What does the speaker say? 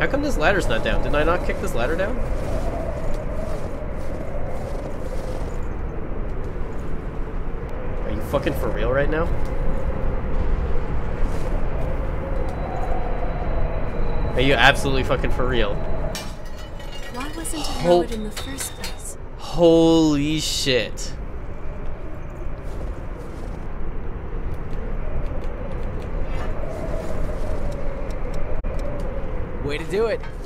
How come this ladder's not down? Didn't I not kick this ladder down? Are you fucking for real right now? Are you absolutely fucking for real? Why wasn't it lowered in the first place? Holy shit. Way to do it.